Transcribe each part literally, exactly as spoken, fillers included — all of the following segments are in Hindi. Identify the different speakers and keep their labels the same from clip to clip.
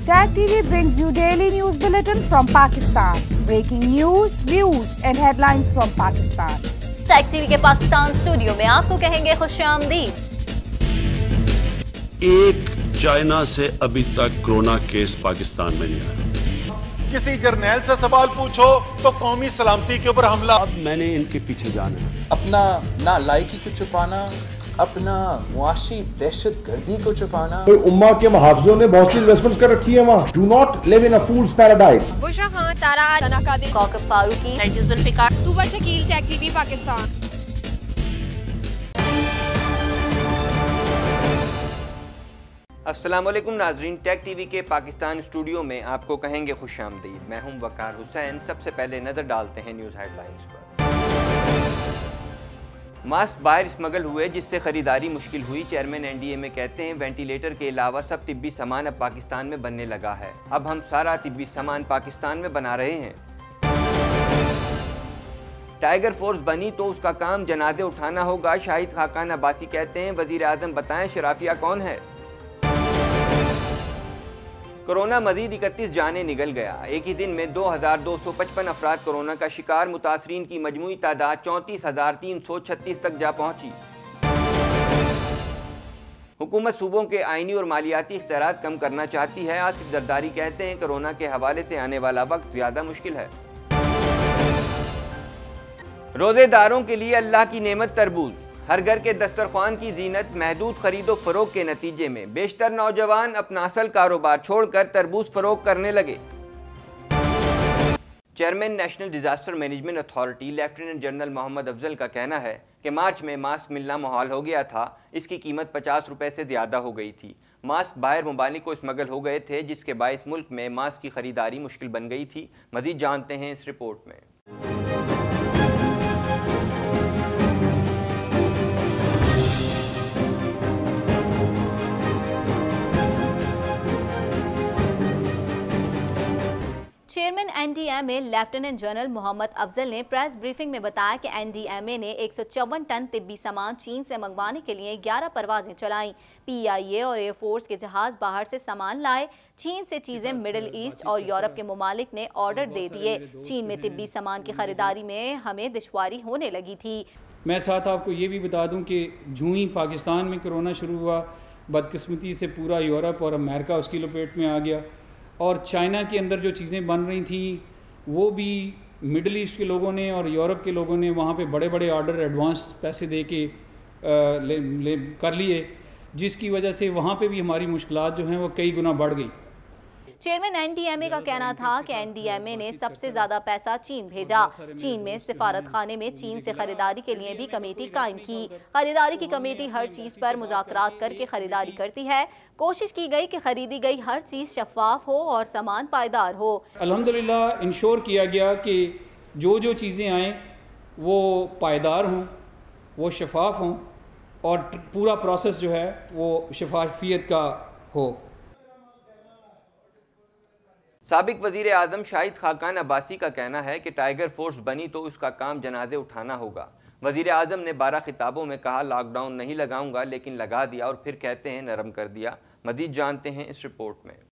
Speaker 1: Tag T V brings you daily news bulletin from Pakistan. Breaking news, views and headlines from Pakistan.
Speaker 2: Tag T V के पाकिस्तान स्टूडियो में आपको कहेंगे खुशामदीद।
Speaker 3: एक चाइना से अभी तक कोरोना केस पाकिस्तान में नहीं आया।
Speaker 4: किसी जर्नैल से सवाल पूछो तो कौमी सलामती के ऊपर हमला।
Speaker 3: अब मैंने इनके पीछे जाना है।
Speaker 5: अपना ना लायकी को छुपाना, अपना मुआशी दहशत गर्दी को छुपाना।
Speaker 6: तो उम्मा के मुहाफिजों ने बहुत सी इन्वेस्टमेंट्स कर रखी है वहाँ। Do not live in a fool's paradise.
Speaker 2: Bushra Khan, Sara तनाकादिर, कौकब फारूकी, नरगिस जुल्फिकार, तूबा शकील, टैग टीवी पाकिस्तान।
Speaker 7: अस्सलाम वालेकुम नाजरीन, टैग टीवी के पाकिस्तान स्टूडियो में आपको कहेंगे खुशामदीद। मैं हूं वकार हुसैन। सबसे पहले नज़र डालते हैं न्यूज़ हेडलाइंस पर। मास्क बाहर स्मगल हुए जिससे ख़रीदारी मुश्किल हुई। चेयरमैन एनडीए में कहते हैं वेंटिलेटर के अलावा सब तिब्बी सामान अब पाकिस्तान में बनने लगा है। अब हम सारा तिब्बी सामान पाकिस्तान में बना रहे हैं। टाइगर फोर्स बनी तो उसका काम जनाजे उठाना होगा। शाहिद खाकान अब्बासी कहते हैं वज़ीर आज़म बताएं शराफिया कौन है। कोरोना मजीद इकतीस जाने निकल गया। एक ही दिन में दो हज़ार दो सौ पचपन अफराद कोरोना का शिकार। मुतासरीन की मजमूई तादाद चौंतीस हज़ार तीन सौ छत्तीस तक जा पहुंची। हुकूमत सूबों के आइनी और मालियाती इख्तियारात कम करना चाहती है। आसिफ जरदारी कहते हैं कोरोना के हवाले से आने वाला वक्त ज्यादा मुश्किल है। रोजेदारों के लिए अल्लाह की नेमत तरबूज। हर घर के दस्तरखान की जीनत। महदूद खरीदो फरोख के नतीजे में बेशतर नौजवान अपना असल कारोबार छोड़कर तरबूज फरोख करने लगे। Chairman national disaster management authority lieutenant general Mohammad Afzal का कहना है कि मार्च में मास्क मिलना मुहाल हो गया था। इसकी कीमत पचास रुपए से ज़्यादा हो गई थी। मास्क बाहर मुमालिक को स्मगल हो गए थे जिसके बायस मुल्क में मास्क की खरीदारी मुश्किल बन गई थी। मज़ीद जानते हैं इस रिपोर्ट में।
Speaker 2: Chairman NDMA lieutenant general Mohammad Afzal ने प्रेस ब्रीफिंग में बताया कि एनडीएमए ने एक सौ चौवन टन तिब्बी सामान चीन से मंगवाने के लिए ग्यारह परवाजें चलाईं। पीआईए और एयरफोर्स के जहाज बाहर से सामान लाए। चीन से चीजें मिडिल ईस्ट और यूरोप के ममालिक ने ऑर्डर दे दिए। चीन में तिब्बी सामान की खरीदारी में हमें दुश्वारी होने लगी थी।
Speaker 8: मैं साथ आपको ये भी बता दूं कि जूं ही पाकिस्तान में कोरोना शुरू हुआ, बदकिस्मती से पूरा यूरोप और अमेरिका उसकी लपेट में आ गया और चाइना के अंदर जो चीज़ें बन रही थी वो भी मिडल ईस्ट के लोगों ने और यूरोप के लोगों ने वहाँ पे बड़े बड़े ऑर्डर एडवांस पैसे दे के ले, ले कर लिए, जिसकी वजह से वहाँ पे भी हमारी मुश्किलात जो हैं वो कई गुना बढ़ गई।
Speaker 2: चेयरमैन एनडीएमए का कहना था कि एनडीएमए ने सबसे ज्यादा पैसा चीन भेजा। चीन में सिफारत खाने में चीन से खरीदारी के लिए भी कमेटी कायम की। खरीदारी की कमेटी हर चीज पर मुज़ाकरात करके खरीदारी करती है। कोशिश की गई कि खरीदी गई हर चीज शफाफ हो और सामान पायदार हो।
Speaker 8: अल्हम्दुलिल्लाह इंश्योर किया गया कि जो जो चीज़ें आएँ वो पायदार हों, वो शफाफ हों और पूरा प्रोसेस जो है वो शफाफियत का हो।
Speaker 7: साबिक वज़ीर आज़म शाहिद खाकान अब्बासी का कहना है कि टाइगर फोर्स बनी तो उसका काम जनाजे उठाना होगा। वज़ीर आज़म ने बारह खिताबों में कहा लॉकडाउन नहीं लगाऊंगा, लेकिन लगा दिया और फिर कहते हैं नरम कर दिया। मज़ीद जानते हैं इस रिपोर्ट में।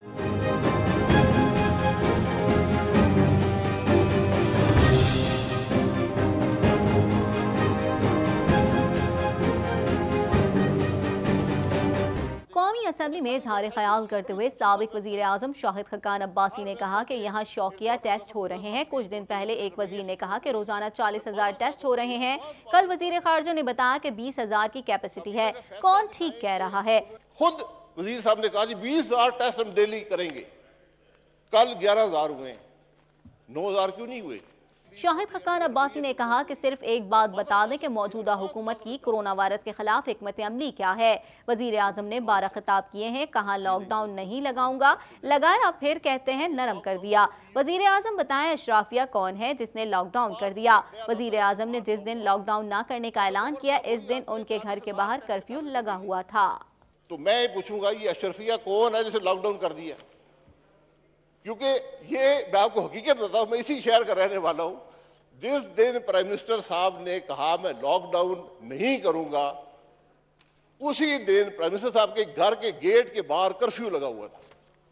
Speaker 2: कौमी असम्बली में इजहार ख्याल करते हुए साबिक वज़ीर आज़म शाहिद खाकान अब्बासी ने कहा कि यहाँ शौकिया टेस्ट हो रहे हैं। कुछ दिन पहले एक वज़ीर ने कहा कि रोजाना चालीस हजार टेस्ट हो रहे हैं। कल वज़ीर खारजा ने बताया कि बीस हजार की कैपेसिटी है। कौन ठीक कह रहा है?
Speaker 9: खुद वज़ीर साहब ने कहा जी बीस हजार टेस्ट हम डेली करेंगे। कल ग्यारह हजार हुए, नौ हजार क्यों नहीं हुए?
Speaker 2: शाहिद खाकान अब्बासी ने कहा कि सिर्फ एक बात बता दें कि मौजूदा हुकूमत की कोरोना वायरस के खिलाफ हिकमत अमली क्या है। वजीर आजम ने बारह खिताब किए हैं। कहा लॉकडाउन नहीं लगाऊंगा, लगाया फिर कहते हैं नरम कर दिया। वजीर आजम बताएं अशराफिया कौन है जिसने लॉकडाउन कर दिया। वजीर आजम ने जिस दिन लॉकडाउन ना करने का ऐलान किया इस दिन उनके घर के बाहर कर्फ्यू लगा हुआ था।
Speaker 9: तो मैं पूछूंगा ये अशरफिया कौन है जिसे लॉकडाउन कर दिया? क्योंकि ये मैं आपको हकीकत बताऊं, मैं इसी शहर का रहने वाला हूं। जिस दिन प्राइम मिनिस्टर साहब ने कहा मैं लॉकडाउन नहीं करूंगा, उसी दिन प्राइम मिनिस्टर साहब के घर के गेट के बाहर कर्फ्यू लगा हुआ था।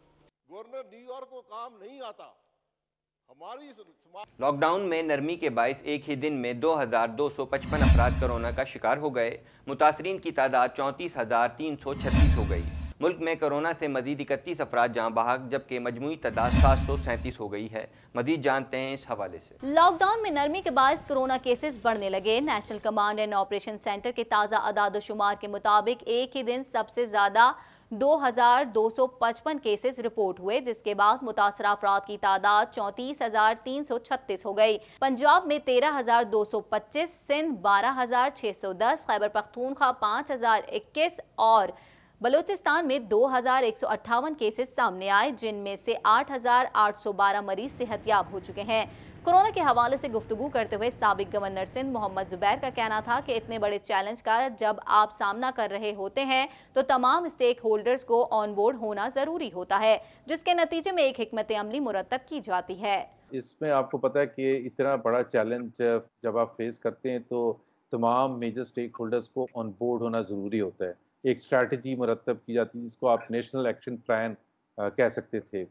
Speaker 9: गवर्नर न्यूयॉर्क को काम नहीं आता। हमारी
Speaker 7: लॉकडाउन में नरमी के बायस एक ही दिन में दो हजार दो सौ पचपन अफराद कोरोना का शिकार हो गए। मुतासरीन की तादाद चौंतीस हजार तीन सौ छत्तीस हो गई। मुल्क में कोरोना से मजीद इकतीस अफराद जाँ बहक, जबकि मजमूई तादाद सात सौ सैंतीस हो गई है। मजीद जानते हैं इस हवाले से।
Speaker 2: लॉकडाउन में नरमी के बायस कोरोना केसेस बढ़ने लगे। National command and operation centre के ताज़ा अदाद शुमार के मुताबिक एक ही दिन सबसे ज़्यादा दो हजार दो सौ पचपन केसेस रिपोर्ट हुए, जिसके बाद मुतासरा अफराद की तादाद चौंतीस हजार तीन सौ छत्तीस हो गई। पंजाब में तेरह हजार दो सौ पच्चीस, सिंध बारह हजार छः सौ दस, खैबर पख्तूनख्वा पाँच हजार इक्कीस और बलूचिस्तान में दो हजार एक सौ अट्ठावन केसेस सामने आए, जिनमें से आठ हजार आठ सौ बारह मरीज सेहतयाब हो चुके हैं। कोरोना के हवाले से गुफ्तगू करते हुए साबिक गवर्नर सिंध मोहम्मद जुबैर का कहना था कि इतने बड़े चैलेंज का जब आप सामना कर रहे होते हैं तो तमाम स्टेक होल्डर्स को ऑन बोर्ड होना ज़रूरी होता है, जिसके नतीजे में एक हिकमत अमली मुरतब की जाती है।
Speaker 10: इसमें आपको पता है कि इतना बड़ा चैलेंज जब आप फेस करते हैं तो तमाम मेजर स्टेक होल्डर्स को ऑन बोर्ड होना ज़रूरी होता है। एक स्ट्रैटेजी मुरतब की जाती है जिसको आप नेशनल एक्शन प्लान कह सकते थे।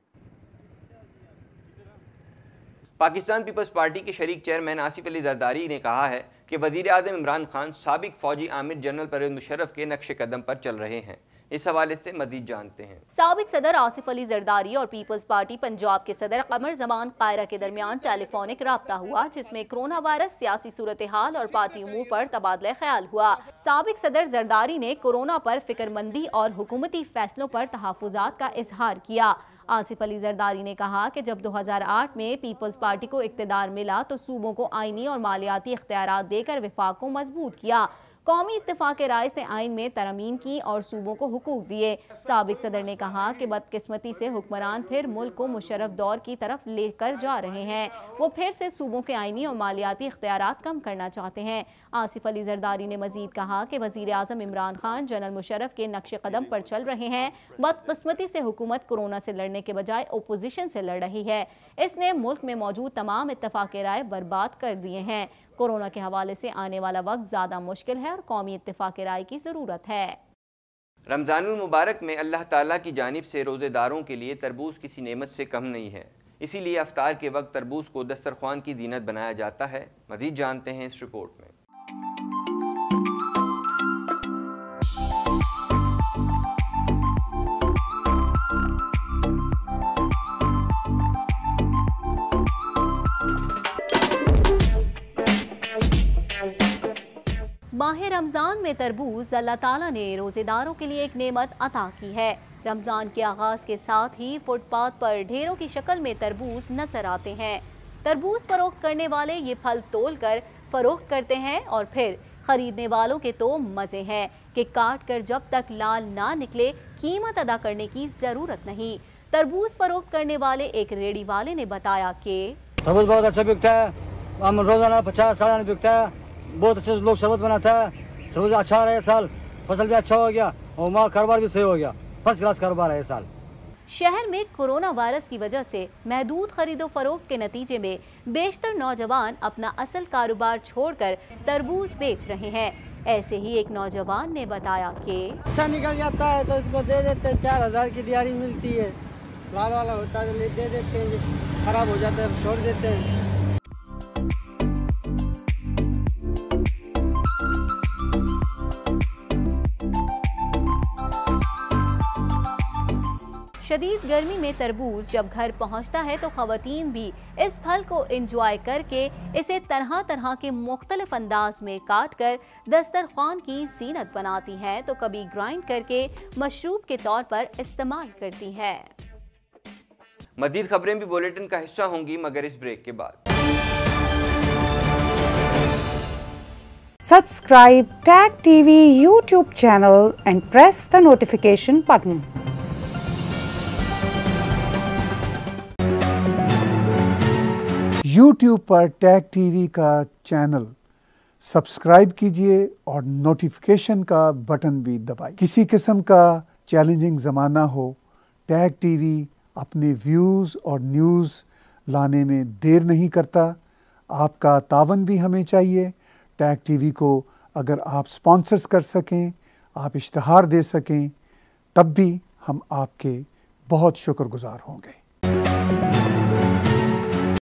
Speaker 7: पाकिस्तान पीपल्स पार्टी के शरीक चेयरमैन आसिफ अली जरदारी ने कहा है कि वज़ीर आज़म इमरान खान साबिक फौजी आमिर जनरल परवेज़ मुशर्रफ के नक्शे कदम पर चल रहे हैं। इस हवाले से मज़ीद जानते हैं।
Speaker 2: साबिक सदर आसिफ अली जरदारी और पीपल्स पार्टी पंजाब के सदर कमर जमान कायरा के दरमियान टेलीफोनिक राब्ता हुआ, जिसमें कोरोना वायरस, सियासी सूरत हाल और पार्टी उमूर पर तबादला ख्याल हुआ। साबिक सदर जरदारी ने कोरोना पर फिक्रमंदी और हुकूमती फैसलों पर तहफ़्फ़ुज़ात का इजहार किया। आसिफ अली जरदारी ने कहा कि जब दो हज़ार आठ में पीपल्स पार्टी को इक़्तिदार मिला तो सूबों को आइनी और मालियाती इख्तियारात देकर विफाक को मजबूत किया, कौमी इत्तेफाक राय से आइन में तरमीम की और सूबों को हुकूक दिए। साबिक सदर ने कहा कि बदकिस्मती से हुक्मरान फिर मुल्क को मुशर्रफ दौर की तरफ लेकर जा रहे हैं। वो फिर से सूबों के आइनी और मालियाती इख्तियारात कम करना चाहते हैं। आसिफ अली जरदारी ने मजीद कहा कि वज़ीर आज़म इमरान खान जनरल मुशर्रफ के नक्शे कदम पर चल रहे हैं। बदकिस्मती से हुकूमत कोरोना से लड़ने के बजाय ओपोजिशन से लड़ रही है। इसने मुल्क में मौजूद तमाम इत्तेफाक राय बर्बाद कर दिए हैं। कोरोना के हवाले से आने वाला वक्त ज़्यादा मुश्किल है और कौमी इत्तेफाक राय की ज़रूरत है।
Speaker 7: रमज़ानुल मुबारक में अल्लाह ताला की जानिब से रोज़ेदारों के लिए तरबूज किसी नेमत से कम नहीं है, इसीलिए अफ्तार के वक्त तरबूज को दस्तरख्वान की जीनत बनाया जाता है। मज़ीद जानते हैं इस रिपोर्ट में।
Speaker 2: माह रमज़ान में तरबूज अल्लाह ताला ने रोज़ेदारों के लिए एक नेमत अता की है। रमज़ान के आगाज़ के साथ ही फुटपाथ पर ढेरों की शक्ल में तरबूज नजर आते हैं। तरबूज फरोख्त करने वाले ये फल तोल कर फरोख्त करते हैं और फिर खरीदने वालों के तो मज़े हैं कि काट कर जब तक लाल ना निकले कीमत अदा करने की ज़रूरत नहीं। तरबूज फरोख्त करने वाले एक रेडी वाले ने बताया कि
Speaker 11: तरबूज बहुत अच्छा बिकता है, हम रोजाना पचास सालाना बिकता है, बहुत अच्छे लोग शरबत बनाता है। तरबूज अच्छा रहा है साल, फसल भी अच्छा हो गया और माल कारोबार भी सही हो गया, फर्स्ट क्लास कारोबार है साल।
Speaker 2: शहर में कोरोना वायरस की वजह से महदूद खरीदो फरोख्त के नतीजे में बेशतर नौजवान अपना असल कारोबार छोड़कर तरबूज बेच रहे हैं। ऐसे ही एक नौजवान ने बताया कि
Speaker 11: अच्छा निकल जाता है तो इसको दे देते हैं, चार हजार की दिहाड़ी मिलती है, लाल वाला होता है दे देते हैं, खराब हो जाता है छोड़ देते हैं।
Speaker 2: शदीद गर्मी में तरबूज जब घर पहुंचता है तो खवातीन भी इस फल को एंजॉय करके इसे तरह तरह के मुख्तलिफ अंदाज में काट कर दस्तरख्वान की जीनत बनाती हैं, तो कभी ग्राइंड करके मशरूब के तौर पर इस्तेमाल करती हैं।
Speaker 7: मज़ीद खबरें भी बुलेटिन का हिस्सा होंगी, मगर इस ब्रेक के बाद।
Speaker 1: Subscribe Tag T V YouTube channel and press the notification button.
Speaker 12: YouTube पर टैग टीवी का चैनल सब्सक्राइब कीजिए और नोटिफिकेशन का बटन भी दबाइए। किसी किस्म का चैलेंजिंग ज़माना हो, टैग टीवी अपने व्यूज़ और न्यूज़ लाने में देर नहीं करता। आपका तावन भी हमें चाहिए। टैग टीवी को अगर आप स्पॉन्सर्स कर सकें, आप इश्तहार दे सकें, तब भी हम आपके बहुत शुक्रगुजार होंगे।